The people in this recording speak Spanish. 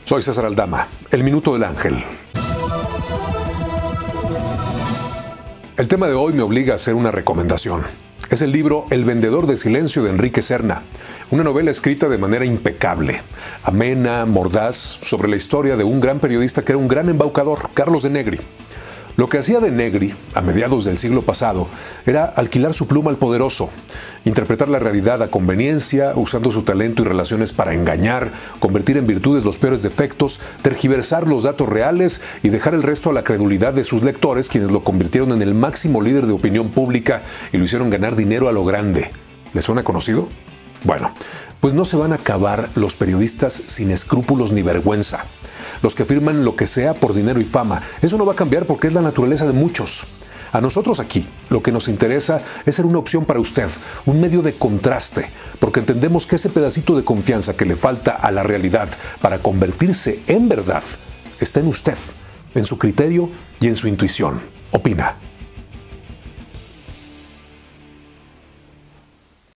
Soy César Aldama, El Minuto del Ángel. El tema de hoy me obliga a hacer una recomendación. Es el libro El vendedor de silencio de Enrique Serna, una novela escrita de manera impecable, amena, mordaz, sobre la historia de un gran periodista que era un gran embaucador, Carlos de Negri. Lo que hacía de Negri, a mediados del siglo pasado, era alquilar su pluma al poderoso, interpretar la realidad a conveniencia, usando su talento y relaciones para engañar, convertir en virtudes los peores defectos, tergiversar los datos reales y dejar el resto a la credulidad de sus lectores, quienes lo convirtieron en el máximo líder de opinión pública y lo hicieron ganar dinero a lo grande. ¿Les suena conocido? Bueno, pues no se van a acabar los periodistas sin escrúpulos ni vergüenza. Los que firman lo que sea por dinero y fama. Eso no va a cambiar porque es la naturaleza de muchos. A nosotros aquí, lo que nos interesa es ser una opción para usted, un medio de contraste, porque entendemos que ese pedacito de confianza que le falta a la realidad para convertirse en verdad está en usted, en su criterio y en su intuición. Opina.